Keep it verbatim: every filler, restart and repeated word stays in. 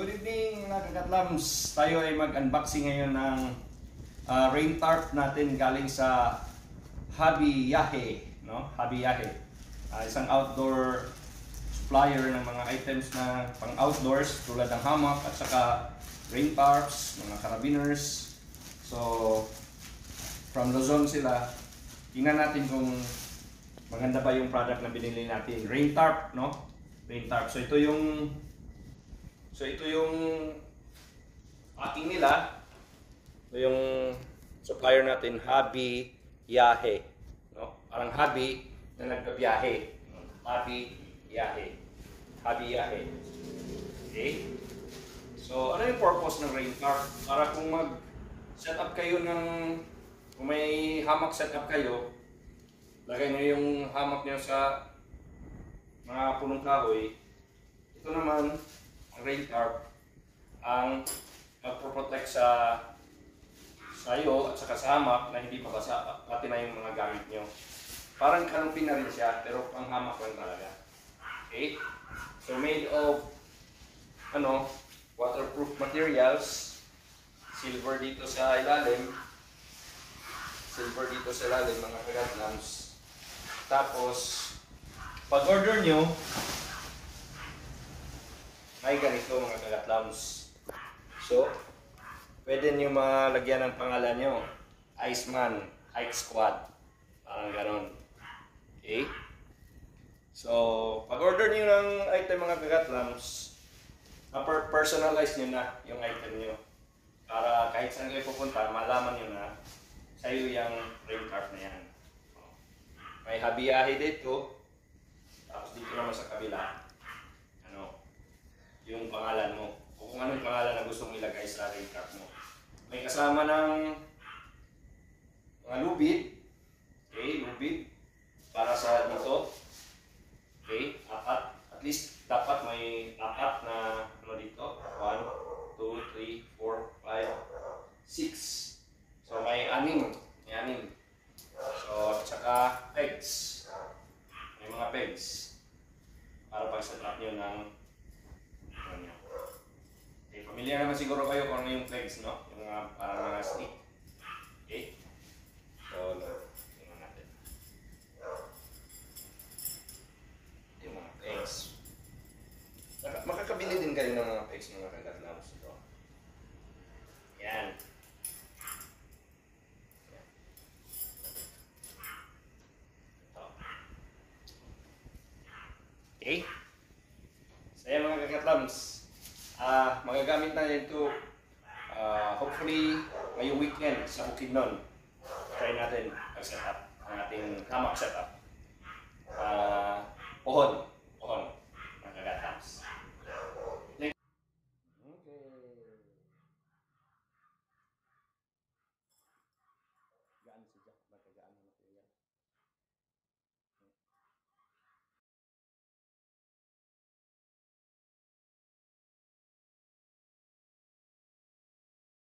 good evening mga kakatlams. Tayo ay mag-unboxing ngayon ng uh, rain tarp natin galing sa Hobby Yahe, no? Hobby Yahe. Uh, isang outdoor supplier ng mga items na pang outdoors tulad ng hammock at saka rain tarps, mga carabiners. So from Luzon sila. Tingnan natin kung maganda ba yung product na binili natin. Rain tarp, no? Rain tarp. So ito yung So ito yung aking nila. Ito yung supplier natin, Hobby Yahe, no? Parang hobby na nagbabiyahe. Hobby Yahe. Hobby Yahe. Okay? So ano yung purpose ng rain tarp? Para kung mag-set up kayo ng, kung may hammock set up kayo, lagay nyo yung hammock nyo sa mga punong kahoy. Ito naman, ang rain tarp ang magpo-protect sa sayo at saka sa hammock na hindi pabasa, pati na yung mga gamit nyo. Parang canopy na rin siya, pero pang hammock lang talaga. Okay? So made of ano, waterproof materials. Silver dito sa ilalim. Silver dito sa ilalim, mga kagatlams. Tapos, pag order nyo, ay ganito mga kagatlams. So, pwede nyo malagyan ng pangalan nyo. Iceman, Hike Squad. Parang ganon. Okay? So, pag order nyo ng item mga kagatlams, personalize nyo na yung item nyo. Para kahit saan kayo pupunta, malaman nyo na sa'yo yung rain tarp na yan. May Hobby Yahe dito. Tapos dito naman sa kabila, yung pangalan mo, o kung anong pangalan na gusto mong ilagay sa rain tarp mo. May kasama ng mga lubid, okay, lubid, para sa dito, okay, apat, at least dapat may apat na ano dito, one, two, three, four, five, six. So may anim, may anim. So, at saka pegs, may mga pegs, para pag-set up nyo ng okay, pamilyar naman siguro kayo kung ano yung pegs, no? Yung mga parang mga stick. Okay? So, tingnan natin. Yung mga pegs. Makakabili din kayo ng mga pegs, mga kagatlams. Ito. Yan. Yan. Ito. Okay? So, yan mga kagatlams. Uh, magagamit na ito uh, hopefully ngayong weekend sa Bukidnon. Try natin mag-set up ang ating hammock setup. Uh, pohon.